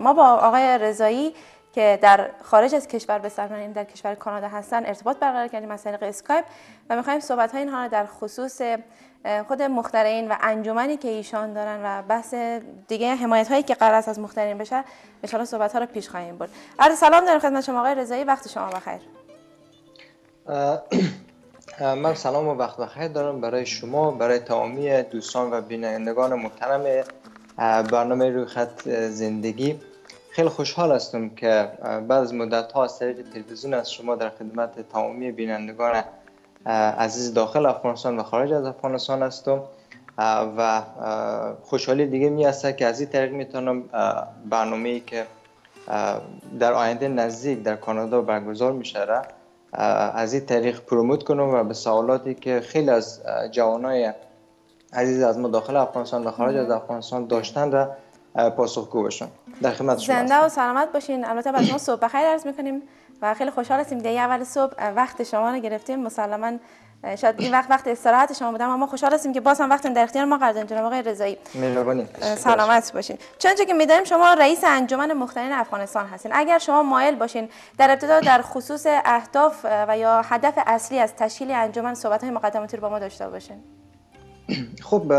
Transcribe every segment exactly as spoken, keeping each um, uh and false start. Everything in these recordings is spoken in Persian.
ما با آقای رضایی که در خارج از کشور به سر در کشور کانادا هستن ارتباط برقرار کردیم از طریق اسکایپ و می‌خوایم صحبت‌های اینها رو در خصوص خود مخترعین و انجمنی که ایشان دارن و بحث دیگه حمایت‌هایی که قرار است از مخترعین بشه ان شاء الله صحبت‌ها رو پیش خواهیم برد. عرض سلام دارم خدمت شما آقای رضایی، وقت شما بخیر. من سلام و وقت بخیر دارم برای شما، برای تمامی دوستان و بینندگان محترم برنامه روی خط زندگی. خیلی خوشحال هستم که بعد از مدت ها از طریق تلویزیون از شما در خدمت تمامی بینندگان عزیز داخل افغانستان و خارج از افغانستان هستم و خوشحالی دیگه می هست که از این طریق میتونم برنامه‌ای که در آینده نزدیک در کانادا برگزار میشه را از این طریق پروموت کنم و به سوالاتی که خیلی از جوانای عزیز از ما داخل افغانستان و خارج از افغانستان داشتن را پاسخگو باشم. در خدمت شما زنده و سلامت باشین. البته برای شما صبح بخیر عرض میکنیم و خیلی خوشحال هستیم دیگه اول صبح وقت شما رو گرفتیم. مسلماً شاید این وقت وقت استراحت شما بودم، اما خوشحال هستیم که باز هم وقت در اختیار ما قرار دادین. جناب آقای رضایی مهربانی، سلامت باشین. چون که می‌دانیم شما رئیس انجمن مخترعین افغانستان هستین، اگر شما مایل باشین در ابتدا در خصوص اهداف و یا هدف اصلی از تشکیل انجمن صحبت‌های مقدماتی رو با ما داشته باشین. خب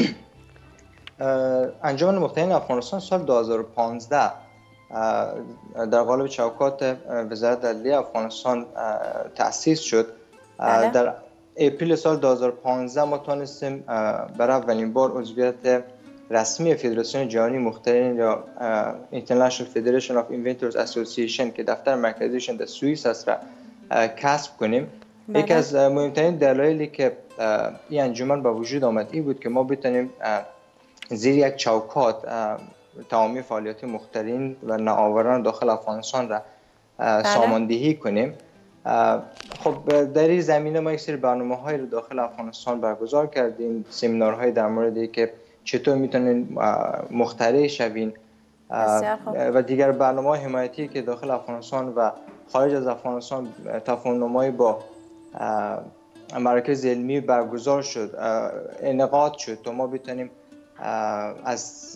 انجمن مخترعین افغانستان سال دو هزار و پانزده در قالب چوکات وزارت عدلیه افغانستان تأسیس شد. بله. در اپریل سال دو هزار و پانزده ما تونستیم برای اولین بار عضویت رسمی فدراسیون جهانی مخترعین یا International Federation of Inventors Association که دفتر مرکزیشون در سوئیس است را کسب کنیم. بله. یکی از مهمترین دلایلی که این انجمن به وجود آمد این بود که ما بتونیم زیر یک چوکات تمامی فعالیت مخترعین و نوآوران داخل افغانستان را بله. ساماندهی کنیم. خب در این زمینه ما یک سری برنامه‌های رو داخل افغانستان برگزار کردیم، سمینارهای در موردی که چطور میتونین مخترع شوین و دیگر برنامه‌های حمایتی که داخل افغانستان و خارج از افغانستان تفاهم‌نامه‌ای با مراکز علمی برگزار شد، انعقاد شد تا ما بتونیم از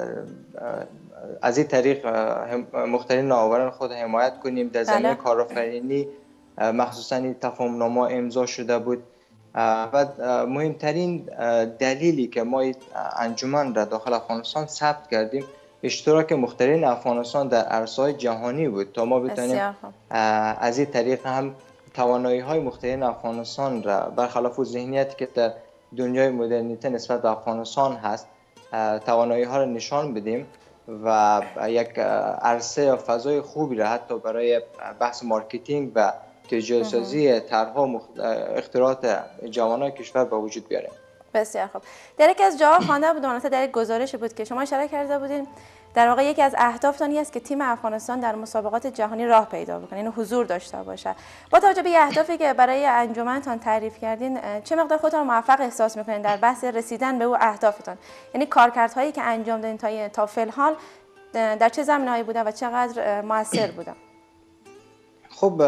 از این طریق مخترعین نوآوران خود حمایت کنیم. در زمینه کارآفرینی مخصوصا این تفاهم‌نامه امضا شده بود و مهمترین دلیلی که ما این انجمن را داخل افغانستان ثبت کردیم اشتراک مخترعین افغانستان در عرصه‌های جهانی بود تا ما بتونیم از این طریق هم توانایی‌های مخترعین افغانستان را برخلاف ذهنیتی که در دنیای مدرنیته نسبت به افغانستان هست توانایی‌ها را نشان بدیم و یک عرصه یا فضای خوبی را حتی برای بحث مارکتینگ و تجاری سازی طرح‌ها مخت... اختراعات جوانان کشور به وجود بیاریم. بسیار خوب. در یکی از جاها خوانده بودم، البته در یک گزارش بود که شما اشاره کرده بودین در واقع یکی از اهدافتان این است که تیم افغانستان در مسابقات جهانی راه پیدا بکنه، یعنی حضور داشته باشه. با توجه به اهدافی که برای انجمنتان تعریف کردین، چه مقدار خودتان موفق احساس می‌کنین در بحث رسیدن به او اهدافتان؟ یعنی کارکردهایی که انجام دادین تا تا فعل در چه زمینه‌ای بوده و چقدر موثر بوده؟ خب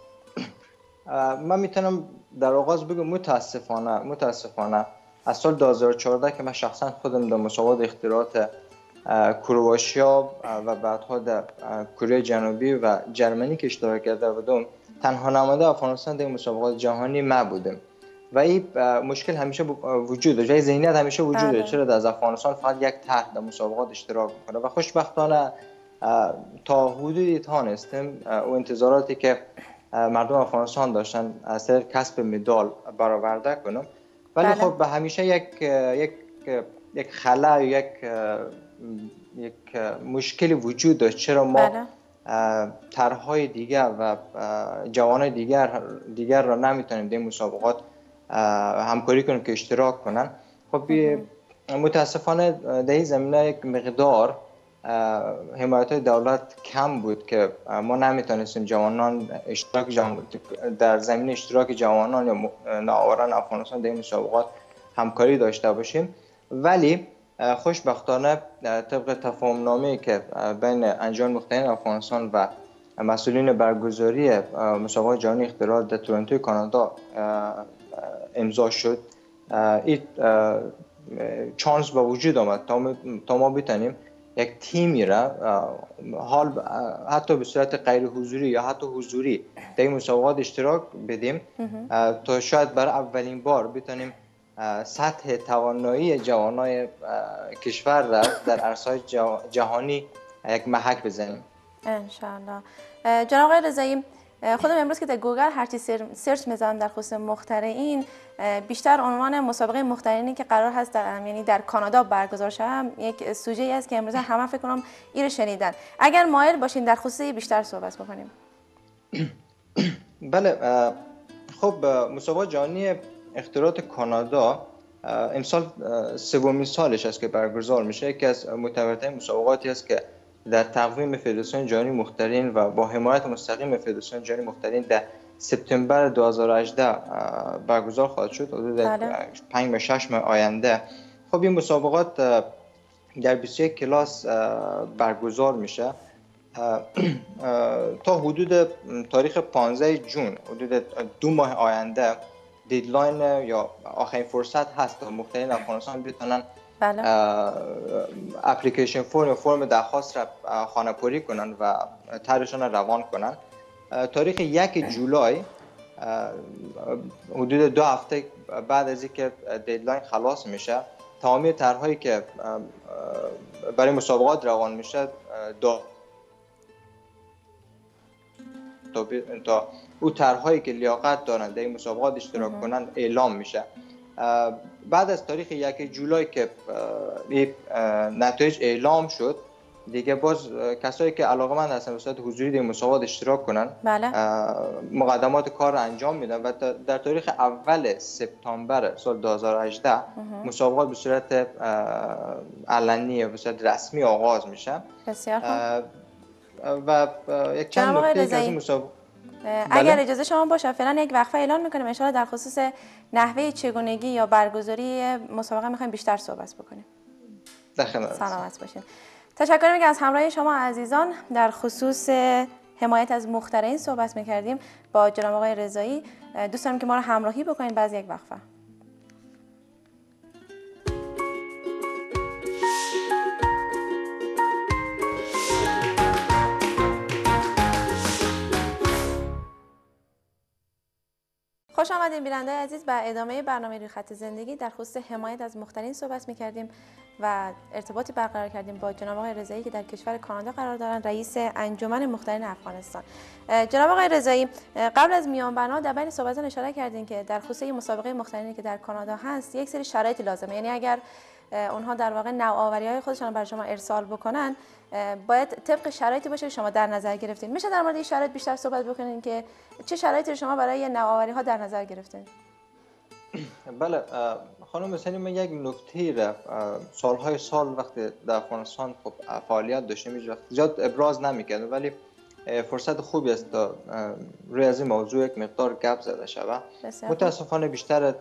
من میتونم در آغاز بگم متاسفانه متاسفانه از سال دو هزار و چهارده که من شخصا خودم در مسابقات اختراعات کرواتیا و بعدها در کره جنوبی و جرمنی که اشتراک کرده بودم تنها نماینده افغانستان در مسابقات جهانی ما بودم و این مشکل همیشه وجود داشت، ذهنیت همیشه وجود داشت چرا از افغانستان فقط یک طرح در مسابقات اشتراک میکنه و خوشبختانه تا حدودی تانستیم و انتظاراتی که مردم افغانستان داشتن از طریق کسب مدال برآورده کنم. ولی بله. خب به همیشه یک یک یک خلأ یک یک مشکلی وجود داشت چرا ما بله. طرح‌های دیگر و جوانای دیگر دیگر را نمیتونیم در مسابقات همکاری کنیم که اشتراک کنن. خب متاسفانه در این زمینه یک مقدار حمایت دولت کم بود که ما نمیتونستیم جوانان اشتراک جوان در زمینه اشتراک جوانان یا نوآوران افغانستان در این مسابقات همکاری داشته باشیم. ولی خوشبختانه طبق تفاهم‌نامه‌ای که بین انجمن مخترعین افغانستان و مسئولین برگزاری مسابقات جهانی اختراعات در تورنتو کانادا امضا شد، این چانس به وجود آمد تا ما بتونیم یک تیمی را حال حتی به صورت غیر حضوری یا حتی حضوری در این مسابقات اشتراک بدیم تا شاید برای اولین بار بتونیم سطح توانایی جوانای کشور را در عرصه‌های جهانی یک محک بزنیم ان شاء الله. جناب آقای رضایی، خودم امروز که در گوگل هرچی سرچ می‌زنم در خصوص مخترعین، بیشتر عنوان مسابقه مخترعینی که قرار هست در یعنی در کانادا برگزار شه یک سوژه است که امروز همه فکر کنم این رو شنیدن. اگر مایل باشین در خصوص بیشتر صحبت بکنیم. بله، خب مسابقه جهانی اختراعات کانادا امسال سومین سالش است که برگزار میشه. یکی از معتبرترین مسابقاتی است که در تقویم فدراسیون جهانی مخترعین و با حمایت مستقیم فدراسیون جهانی مخترعین در سپتامبر دو هزار و هجده برگزار خواهد شد، حدود پنج تا شش ماه آینده. خب این مسابقات در بیست و یک کلاس برگزار میشه تا حدود تاریخ پانزده جون، حدود دو ماه آینده دیدلاین یا آخرین فرصت هست تا مخترعین افغانستان بتونن بله. اپلیکیشن فرم یا فرم درخواست را خانه‌پری کنن و طرحشان را روان کنن. تاریخ یک جولای، حدود دو هفته بعد از اینکه دیدلاین خلاص میشه، تمامی طرح‌هایی که برای مسابقات روان میشه دو تا تا او طرح‌هایی که لیاقت دارند در این مسابقات اشتراک کنند اعلام میشه. بعد از تاریخ یک جولای که این نتایج اعلام شد، دیگه باز کسایی که علاقه‌مند هستن به صورت حضوری در مسابقات اشتراک کنن، بله. مقدمات کار را انجام میدن و در تاریخ اول سپتامبر سال دو هزار و هجده مسابقات به صورت علنی و به صورت رسمی آغاز میشه. بسیار خوب. و یک چند نکته که از این مسابقه اگر اجازه شما باشه فعلا یک وقفه اعلان میکنیم، ان شاءالله در خصوص نحوه چگونگی یا برگزاری مسابقه میخوایم بیشتر صحبت بکنیم. سلامت باشین. تشکر میگم از همراهی شما عزیزان. در خصوص حمایت از مخترعین صحبت میکردیم با جناب آقای رضایی. دوست دارم که ما رو همراهی بکنید بعد یک وقفه. خوش آمدین بیننده عزیز. به ادامه برنامه روی خط زندگی در خصوص حمایت از مخترعین صحبت می‌کردیم و ارتباطی برقرار کردیم با جناب آقای رضایی که در کشور کانادا قرار دارند، رئیس انجمن مخترعین افغانستان. جناب آقای رضایی، قبل از میان بنا در بین صحبتتون اشاره کردین که در خصوص مسابقه مخترعینی که در کانادا هست یک سری شرایط لازمه، یعنی اگر اونها در واقع نوآوری‌های خودشون برای شما ارسال بکنن باید طبق شرایطی باشه شما در نظر گرفتین. میشه در مورد این شرایط بیشتر صحبت بکنین که چه شرایطی شما برای نوآوری‌ها در نظر گرفتین؟ بله خانم حسینی، من یک نکته را سالهای سال وقتی در افغانستان خب فعالیت داشتیم هیچ وقت زیاد ابراز نمی‌کردم، ولی فرصت خوبی است تا روی از این موضوع یک مقدار گپ زده شود. متاسفانه بیشتر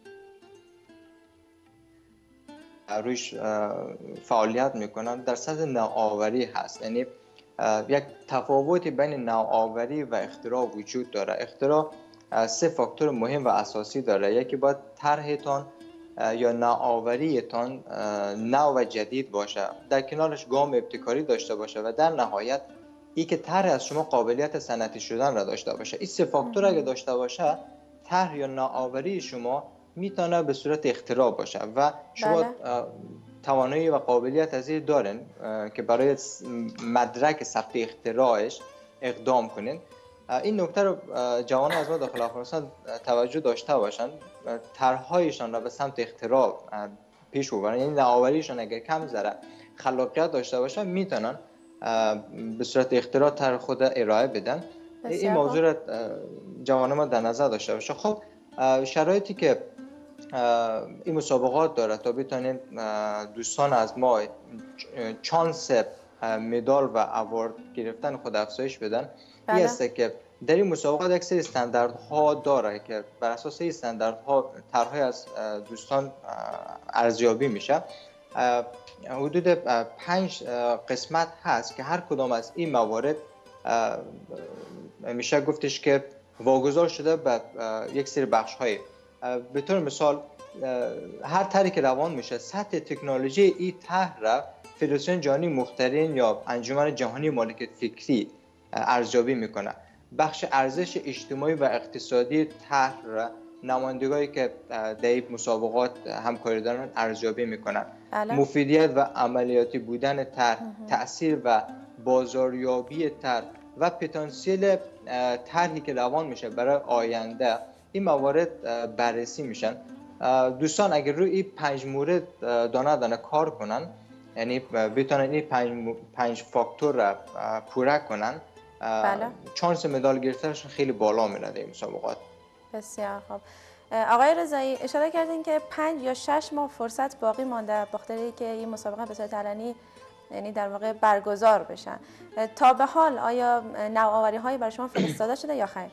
رویش فعالیت میکنن در سطح نوآوری هست، یعنی یک تفاوتی بین نوآوری و اختراع وجود داره. اختراع سه فاکتور مهم و اساسی داره. یکی باید طرحتان یا نوآوریتان نو و جدید باشه، در کنارش گام ابتکاری داشته باشه و در نهایت ای که طرح از شما قابلیت صنعتی شدن را داشته باشه. این سه فاکتور اگه داشته باشه، طرح یا نوآوری شما میتونه به صورت اختراع باشه و شما بله. توانایی و قابلیت از این دارین که برای مدرک ثبت اختراعش اقدام کنین. این نکته رو جوان از ما داخل افغانستان توجه داشته باشن، طرحهایشان را به سمت اختراع پیش ببرن، یعنی نوآوریشان اگر کم ذره خلاقیت داشته باشن میتونن به صورت اختراع طرح خود ارائه بدن. این موضوع را جوان ما در نظر داشته باشه. خب شرایطی که این مسابقات داره تا بتونین دوستان از ما چانس مدال و اوارد گرفتن خود افزایش بدن، این است که در این مسابقات یک سری استانداردها داره که بر اساس این استانداردها طرحهای از دوستان ارزیابی میشه. حدود پنج قسمت هست که هر کدام از این موارد میشه گفتش که واگذار شده به یک سری بخش‌های. به طور مثال هر طرحی که روان میشه سطح تکنولوژی این طرح را فدراسیون جهانی مخترعین یا انجمن جهانی مالکیت فکری ارزیابی میکنه. بخش ارزش اجتماعی و اقتصادی طرح را نمایندگانی که در این مسابقات همکاری دارن ارزیابی میکنن. بله. مفیدیت و عملیاتی بودن طرح، تاثیر و بازاریابی طرح و پتانسیل طرحی که روان میشه برای آینده، این موارد بررسی میشن. دوستان اگر روی این پنج مورد دانه دانه کار کنن، یعنی بتونن این پنج, پنج فاکتور را پوره کنن، بله. چانس مدال گرفتنشون خیلی بالا میره در این مسابقات. بسیار خوب. آقای رضایی اشاره کردین که پنج یا شش ماه فرصت باقی مانده بخاطر که این مسابقه به صورت علنی یعنی در واقع برگزار بشن. تا به حال آیا نوآوری هایی برای شما فرستاده شده یا خیر؟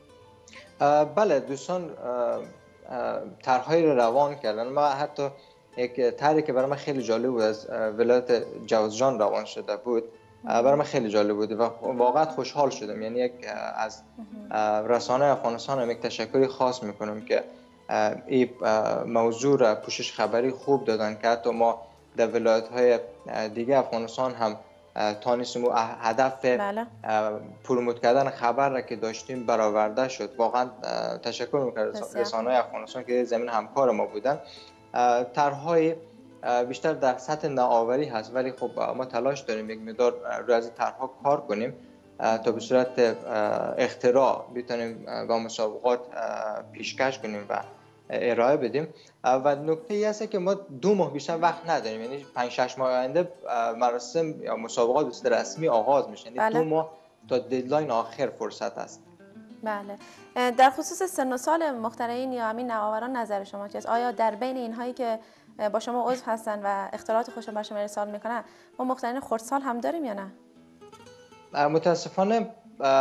بله دوستان طرح‌هایی رو روان کردن. ما حتی یک طرحی که برای من خیلی جالب بود از ولایت جوزجان روان شده بود، برای من خیلی جالب بود و واقعا خوشحال شدم. یعنی یک از رسانه افغانستان هم یک تشکری خاص میکنم که این موضوع را پوشش خبری خوب دادن که حتی ما در ولایت های دیگه افغانستان هم تانستیم و هدف پروموت کردن خبر را که داشتیم برآورده شد. واقعا تشکر میکنم رسانه افغانستان که زمین همکار ما بودن. طرح‌های بیشتر در سطح نوآوری هست، ولی خب ما تلاش داریم یک مقدار روی از طرح‌ها کار کنیم تا به صورت اختراع بتونیم با مسابقات پیشکش کنیم و ارائه بدیم. و نکته ای هست که ما دو ماه بیشتر وقت نداریم، یعنی پنج شش ماه آینده مراسم یا مسابقات به صورت رسمی آغاز میشه. یعنی دو ماه تا ددلاین آخر فرصت است. بله. در خصوص سن و سال مخترعین یا همین نوآوران نظر شما چیست؟ آیا در بین اینهایی که با شما عضو هستن و اختراعات خودشون بر شما ارسال میکنن ما مخترعین خردسال هم داریم یا نه؟ متاسفانه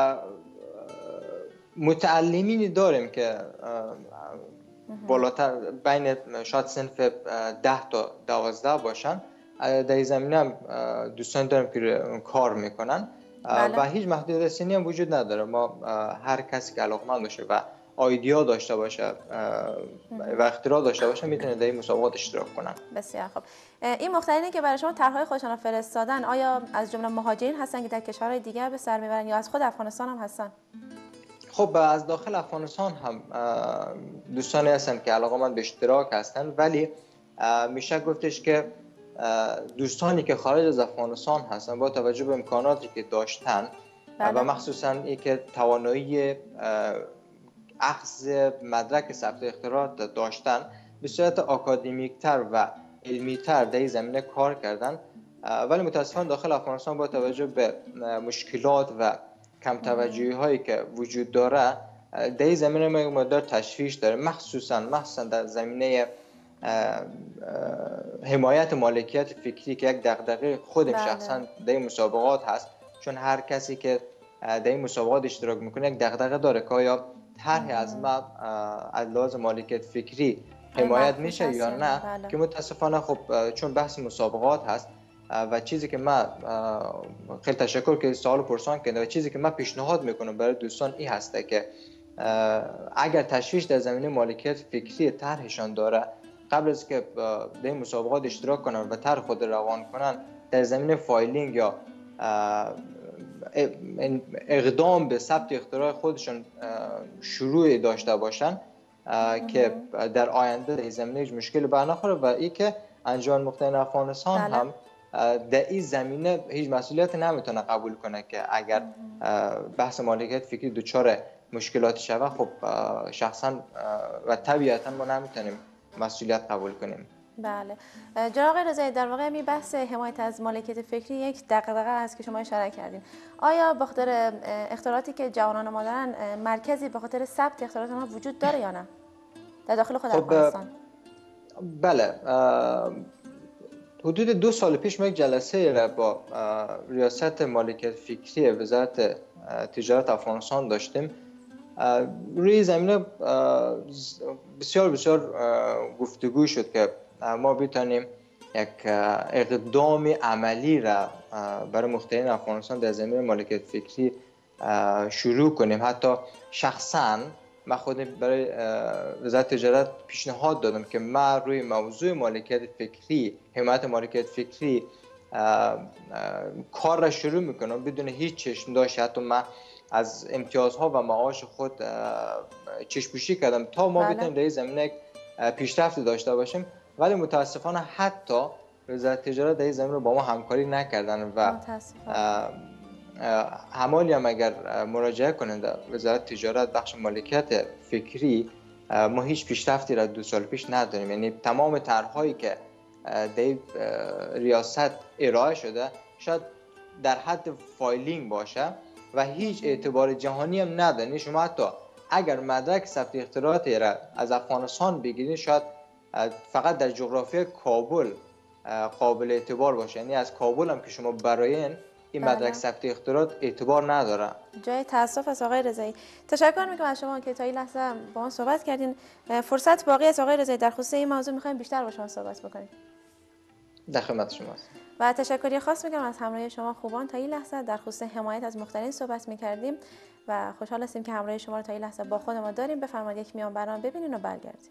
متعلمینی داریم که بالاتر بین شاید صنف ده تا دوازده باشن. در این زمینه هم دوستان داریم که کار میکنن. بله. و هیچ محدودیت سنی هم وجود نداره. ما هر کسی که علاقمند باشه و ایده داشته باشه و اختراع داشته باشه میتونه در این مسابقات اشتراک کنن. بسیار خوب. این مخترعینی که برای شما طرح‌های خودشون فرستادن آیا از جمله مهاجرین هستن که در کشورهای دیگر به سر میبرن یا از خود افغانستان هم هستن؟ خب از داخل افغانستان هم دوستانی هستن که علاقمند به اشتراک هستن، ولی میشه گفتش که دوستانی که خارج از افغانستان هستن با توجه به امکاناتی که داشتن بله. و مخصوصا این که توانایی اخذ مدرک ثبت اختراعات داشتن به صورت آکادمیکتر و علمیتر در این زمینه کار کردن، ولی متاسفانه داخل افغانستان با توجه به مشکلات و کم توجهی هایی که وجود داره در این زمینه ما مقدار تشویش داره، مخصوصا مخصوصا در زمینه حمایت مالکیت فکری که یک دغدغه خودم بله. شخصا در این مسابقات هست، چون هر کسی که در این مسابقات اشتراک میکنه یک دغدغه داره که آیا طرح از ما از لحاظ مالکیت فکری حمایت میشه یا نه بله. که متاسفانه خب چون بحث مسابقات هست و چیزی که من خیلی تشکر که سوال پرسان کردم و چیزی که من پیشنهاد میکنم برای دوستان این هسته که اگر تشویش در زمینه مالکیت فکری طرحشان داره قبل از که در این مسابقات اشتراک کنن و طرح خود روان کنن در زمینه فایلینگ یا اقدام به ثبت اختراع خودشون شروع داشته باشن که در آینده در زمینه هیچ مشکلی برنخوره و این که انجمن مخترعین افغانستان بله. هم در این زمینه هیچ مسئولیت نمیتونه قبول کنه که اگر بحث مالکیت فکری دچار مشکلات شود خب شخصا و طبیعتا ما نمیتونیم مسئولیت قبول کنیم. بله. جناب آقای رضایی در واقع می بحث حمایت از مالکیت فکری یک دغدغه است که شما اشاره کردین. آیا به خاطر اختراعاتی که جوانان ما دارن مرکزی به خاطر ثبت اختراعات ما وجود داره یا نه؟ در داخل خود افغانستان؟ بله. حدود دو سال پیش ما یک جلسه را با ریاست مالکیت فکری وزارت تجارت افغانستان داشتیم. روی زمینه بسیار بسیار گفتگو شد که ما بتانیم یک اقدام عملی را برای مخترعین افغانستان در زمینه مالکیت فکری شروع کنیم. حتی شخصا من خود برای وزارت تجارت پیشنهاد دادم که من روی موضوع مالکیت فکری، حمایت مالکیت فکری کار را شروع میکنم بدون هیچ چشم داشت. حتی من از امتیازها و معاش خود چشم‌پوشی کردم تا ما بتونیم در این زمینه پیشرفت داشته باشیم، ولی متاسفانه حتی وزارت تجارت در این زمینه با ما همکاری نکردن و همالی هم اگر مراجعه کنند وزارت تجارت بخش مالکیت فکری، ما هیچ پیشرفتی را دو سال پیش نداریم. یعنی تمام طرح‌هایی که در ریاست ارائه شده شاید در حد فایلینگ باشه و هیچ اعتبار جهانی هم نداره. شما حتی اگر مدرک ثبت اختراعاتی را از افغانستان بگیرید شاید فقط در جغرافیای کابل قابل اعتبار باشه، یعنی از کابل هم که شما برای این مدرک ثبت اختراعات اعتبار نداره. جای تاسف است آقای رضایی. تشکر میکنم از شما که تا این لحظه با ما صحبت کردین. فرصت باقی است آقای رضایی، در خصوص این موضوع میخوایم بیشتر با شما صحبت بکنیم. در خدمت شما هستم. و تشکری خاص میکنم از همراهی شما خوبان. تا این لحظه در خصوص حمایت از مخترین صحبت میکردیم و خوشحال هستیم که همراهی شما رو تا این لحظه با خود ما داریم. بفرمایید یک میان برنامه ببینین و برگردیم.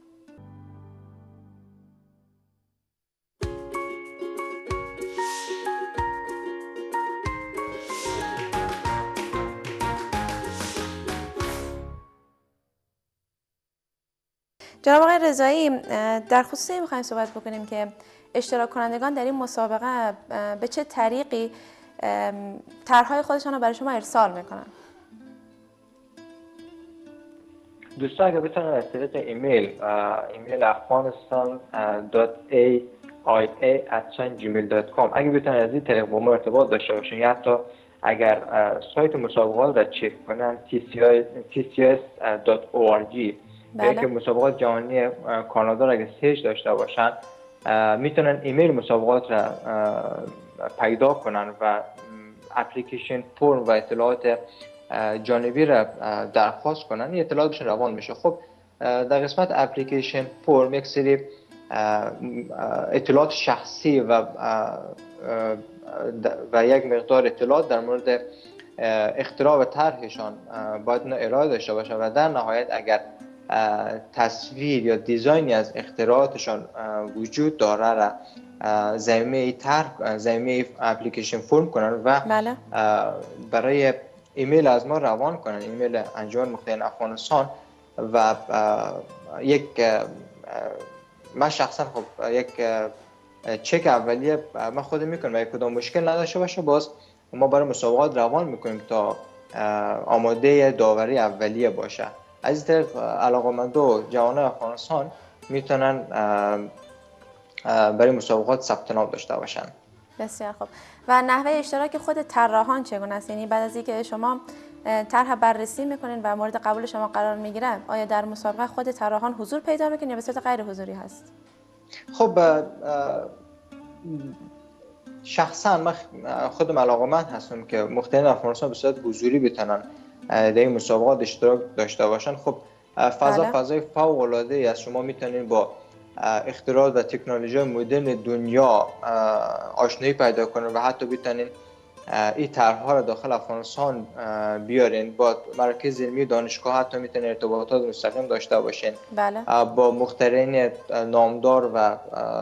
جناب آقای رضایی، در خصوص این میخوایم صحبت بکنیم که اشتراک کنندگان در این مسابقه به چه طریقی طرحهای خودشان رو برای شما ارسال میکنن؟ دوستان اگر بتونن از طریق ایمیل ایمیل افغانستان دات ای آی ای ات جیمیل دات کام اگر بتونن از این طریق با ما ارتباط داشته باشن، یا حتی اگر سایت مسابقات را چک کنن تی سی اس دات او آر جی بله. که مسابقات جهانی کانادا را اگر سرچ داشته باشن میتونن ایمیل مسابقات را پیدا کنن و اپلیکیشن فرم و اطلاعات جانبی را درخواست کنن. این اطلاعاتشون روان میشه. خب در قسمت اپلیکیشن فرم یک سری اطلاعات شخصی و و یک مقدار اطلاعات در مورد اختراع و طرحشان باید ارائه داشته باشه و در نهایت اگر تصویر یا دیزاینی از اختراعاتشان وجود داره را زمینه طرح زمینه اپلیکیشن فرم کنن و بله. برای ایمیل از ما روان کنن، ایمیل انجمن مخترین افغانستان. و یک من شخصا خب یک چک اولیه من خودم میکنم و یک کدام مشکل نداشته باشه باز ما برای مسابقات روان میکنیم تا آماده داوری اولیه باشه. از این طریق علاقه‌مند و جوانان افغانستان میتونن برای مسابقات ثبت نام داشته باشن. بسیار خوب. و نحوه اشتراک خود طراحان چگونه است؟ یعنی بعد از اینکه شما طرح بررسی میکنین و مورد قبول شما قرار میگیره، آیا در مسابقه خود طراحان حضور پیدا میکنین یا به صورت غیر حضوری هست؟ خب شخصا من خودم علاقه‌مند هستم که مخترین افغانستان به صورت حضوری بتونن در این مسابقات اشتراک داشته باشن. خب فضا بله. فضای فوق العاده ای است. شما میتونین با اختراعات و تکنولوژی مدرن دنیا آشنایی پیدا کنین و حتی بتونین این طرح‌ها را داخل افغانستان بیارین. با مراکز علمی دانشگاه حتی میتونین ارتباطات مستقیم داشته باشین. بله. با مخترعین نامدار و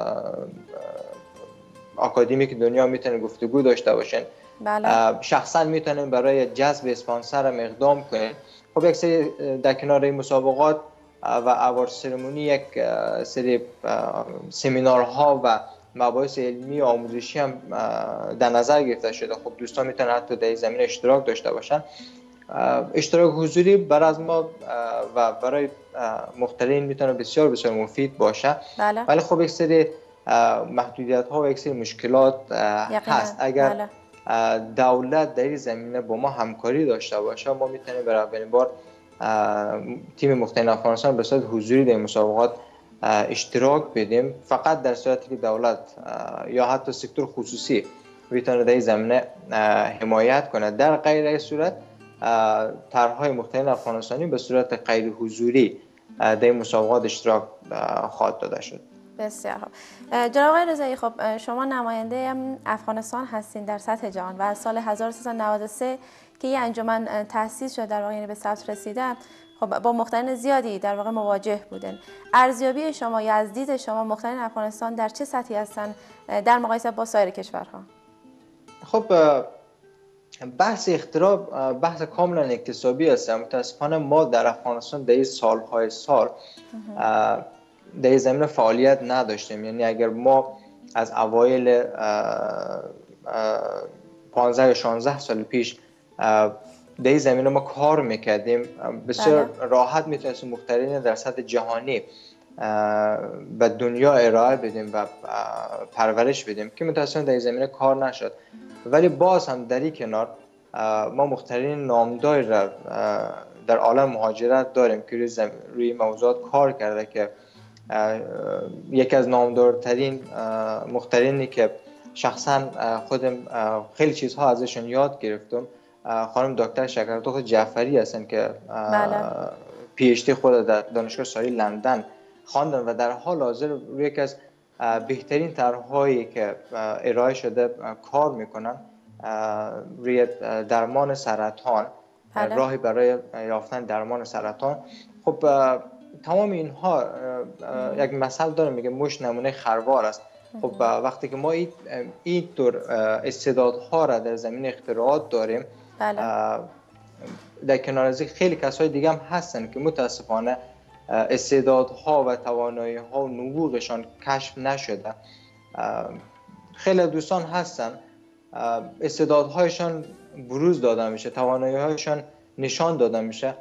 آکادمیک دنیا میتونین گفتگو داشته باشین. بله. شخصا میتونین برای جذب اسپانسر هم اقدام کنین. خب یک سری در کنار این مسابقات و اوارد سرمونی یک سری سمینارها و مباحث علمی و آموزشی هم در نظر گرفته شده. خب دوستان میتونن حتی در این زمینه اشتراک داشته باشن. اشتراک حضوری برای از ما و برای مخترعین میتونه بسیار بسیار مفید باشه. بله. ولی خب یک سری محدودیت ها و یک سری مشکلات هست. اگر بله. دولت در این زمینه با ما همکاری داشته باشه ما میتونیم برای اولین بار تیم مخترعین افغانستان به صورت حضوری در مسابقات اشتراک بدیم، فقط در صورتی که دولت یا حتی سکتور خصوصی میتونه در این زمینه حمایت کنه. در غیر این صورت طرح‌های مخترعین افغانستانی به صورت غیر حضوری در این مسابقات اشتراک خواهد داده شد. بسیار خوب. جناب آقای رضایی، خب شما نماینده افغانستان هستین در سطح جهان و از سال هزار و سیصد و نود و سه که یه انجمن تأسیس شد در واقع یعنی به ثبت رسیده، خب با مخترعین زیادی در واقع مواجه بودن. ارزیابی شما یا از دید شما مخترعین افغانستان در چه سطحی هستن در مقایسه با سایر کشورها؟ خب بحث اختراع بحث کاملا اکتسابی است. متاسفانه ما در افغانستان در این سالهای سال در این زمینه فعالیت نداشتیم. یعنی اگر ما از اوایل پانزده یا شانزده سال پیش در این زمینه ما کار میکردیم، بسیار بله. راحت میتونستیم مخترعین در سطح جهانی به دنیا ارائه بدیم و پرورش بدیم که متاسفانه در این زمینه کار نشد. ولی باز هم در این کنار ما مخترعین نامدار را در عالم مهاجرت داریم که روی, زم... روی موضوعات کار کرده که یکی از نامدارترین مخترعینی که شخصا خودم خیلی چیزها ازشون یاد گرفتم خانم دکتر شکرتخت جعفری هستن که بله. پی اچ دی خود در دانشگاه شاهی لندن خواندن و در حال حاضر روی یکی از بهترین طرح‌هایی که ارائه شده کار میکنن روی درمان سرطان، بله. راهی برای یافتن درمان سرطان. خب تمام اینها یک مثل داره میگه موش نمونه خروار است. خب وقتی که ما این این طور استعدادها را در زمین اختراعات داریم، بله. در کنار از خیلی کسای دیگه هم هستن که متاسفانه استعدادها و توانایی‌ها و نبوغشان کشف نشده. خیلی دوستان هستن استعدادهایشان بروز داده میشه، توانایی‌هایشان نشان داده میشه،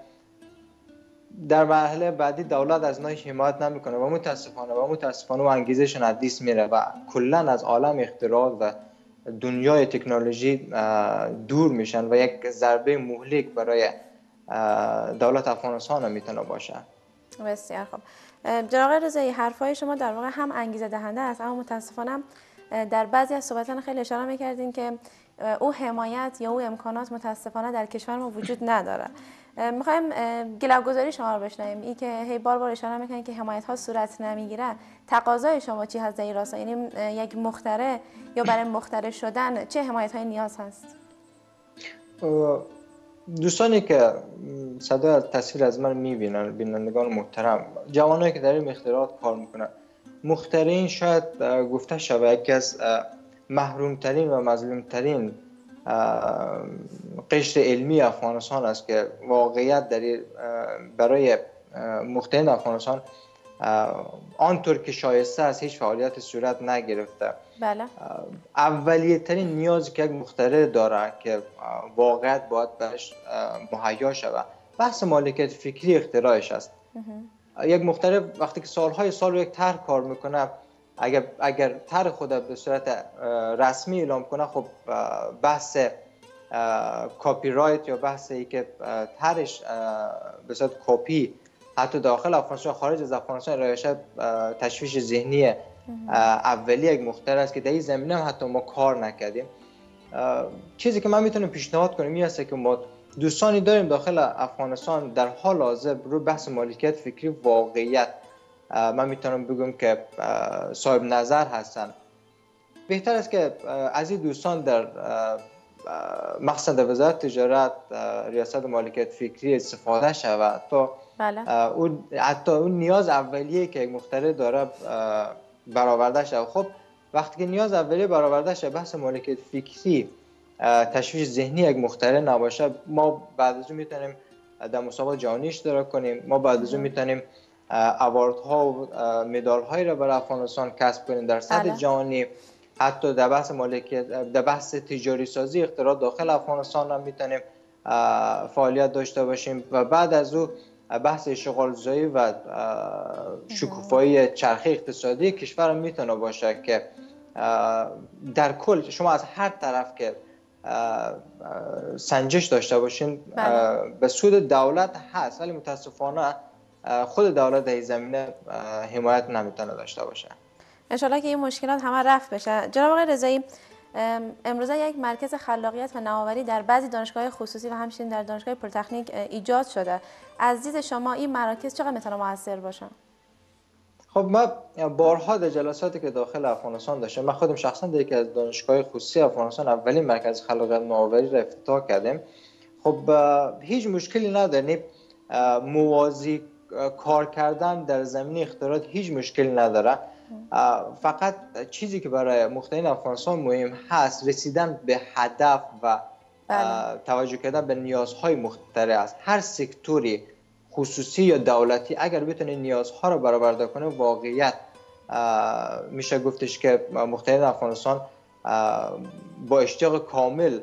در مرحله بعدی دولت از نای حمایت نمیکنه و متاسفانه و متاسفانه و انگیزشون از دست میره و کلا از عالم اختراعات و دنیای تکنولوژی دور میشن و یک ضربه مهلک برای دولت افغانستان هم میتونه باشه. بسیار خوب. جناب آقای رضایی، حرفای شما در واقع هم انگیزه دهنده است، اما متاسفانه در بعضی از صحبتان خیلی اشاره میکردین که او حمایت یا او امکانات متاسفانه در کشور ما وجود نداره. میخوایم گله‌گذاری شما رو بشنویم. این که هی بار بار اشاره میکنین که حمایت ها صورت نمیگیره، تقاضای شما چی هست در این راستا؟ یعنی یک مخترع یا برای مخترع شدن چه حمایت های نیاز هست؟ دوستانی که صدای تصویر از من میبینن، بینندگان محترم، جوانایی که در این اختراعات کار میکنن، مخترعین شاید گفته شود یکی از محرومترین و مظلومترین قشر علمی افغانستان است که واقعیت در برای مخترعین افغانستان آنطور که شایسته است هیچ فعالیت صورت نگرفته. بله. اولیه ترین نیازی که یک مخترع داره که واقعیت باید بهش مهیا شود بحث مالکیت فکری اختراعش است. یک مخترع وقتی که سالهای سال یک طرح کار میکنه، اگر اگر طرح خود به صورت رسمی اعلام کنه، خب بحث کاپی رایت یا بحثی که طرحش به صورت کپی حتی داخل افغانستان خارج از افغانستان ارائه شد تشویش ذهنی اولی یک مخترع است که در این زمینه هم حتی ما کار نکردیم. چیزی که من میتونم پیشنهاد کنم این است که ما دوستانی داریم داخل افغانستان در حال حاضر رو بحث مالکیت فکری واقعیت من میتونم بگم که صاحب نظر هستن. بهتر است که از این دوستان در مقصد وزارت تجارت ریاست مالکیت فکری استفاده شود تا بله. اون حتی اون نیاز اولیه که یک مخترع داره برآورده شود. خب وقتی که نیاز اولیه برآورده شود، بحث مالکیت فکری تشویش ذهنی یک مخترع نباشه، ما بعد از اون میتونیم در مسابقات جهانی اشتراک کنیم، ما بعد از اون میتونیم اواردها و مدال هایی را برای افغانستان کسب کنیم در سطح بله. جهانی. حتی در بحث مالکیت در بحث تجاری سازی اختراع داخل افغانستان هم میتونیم فعالیت داشته باشیم و بعد از او بحث اشغال زایی و شکوفایی چرخه اقتصادی کشور هم میتونه باشه که در کل شما از هر طرف که سنجش داشته باشین بله. به سود دولت هست، ولی متاسفانه خود دولت در این زمینه حمایت نمیتونه داشته باشه. انشالله که این مشکلات همه رفع بشه. جناب آقای رضایی، امروزه یک مرکز خلاقیت و نوآوری در بعضی دانشگاه خصوصی و همچنین در دانشگاه پلی‌تکنیک ایجاد شده. از دید شما این مراکز چقدر میتونه موثر باشن؟ خب ما بارها در جلساتی که داخل افغانستان داشتیم، من خودم شخصا در یکی از دانشگاه خصوصی افغانستان اولین مرکز خلاقیت و نوآوری را افتتاح کردیم. خب هیچ مشکلی نداریم موازی کار کردن در زمینه اختراعات هیچ مشکل نداره. فقط چیزی که برای مخترین افغانستان مهم هست رسیدن به هدف و بله. توجه کردن به نیازهای مختلف است. هر سکتوری خصوصی یا دولتی اگر بتونه نیازها رو برآورده کنه واقعیت میشه گفتش که مخترین افغانستان با اشتیاق کامل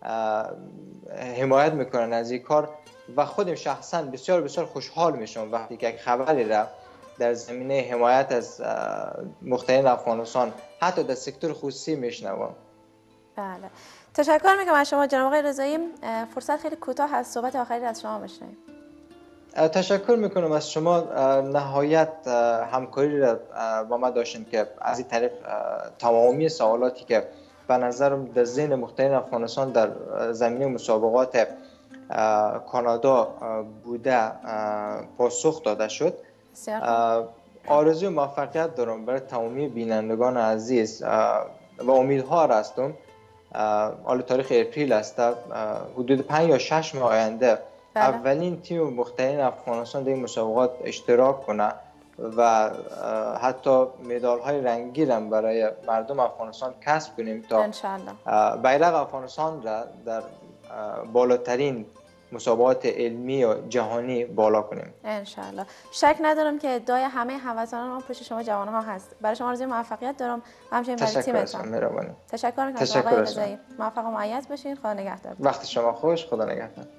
حمایت میکنن از این کار و خودم شخصا بسیار بسیار خوشحال میشم وقتی که خبری را در زمینه حمایت از مخترین افغانستان حتی در سکتور خصوصی میشنوم. بله، تشکر میکنم از شما جناب آقای رضایی. فرصت خیلی کوتاه هست، صحبت آخری از شما بشنویم. تشکر میکنم از شما، نهایت همکاری را با ما داشتین که از این طریق تمامی سوالاتی که به نظرم در ذهن مخترین افغانستان در زمینه مسابقات کانادا بوده پاسخ داده شد. آرزوی موفقیت دارم برای تمامی بینندگان عزیز و امیدوار هستم حالا تاریخ اپریل است، حدود پنج یا شش ماه آینده بله. اولین تیم مخترین افغانستان در این مسابقات اشتراک کنه و حتی مدال های رنگی هم برای مردم افغانستان کسب کنیم تا بیرق افغانستان را در بالاترین مسابقات علمی و جهانی بالا کنیم انشالله. شک ندارم که ادعای همه هموطنان ما پشت شما جوان ها هست. برای شما آرزوی موفقیت دارم و همچنین برای تیمتان. تشکر تشکر میکنم. آقای رضایی موفق و مؤید باشین. خدا نگهدار. وقت شما خوش. خدا نگهدار.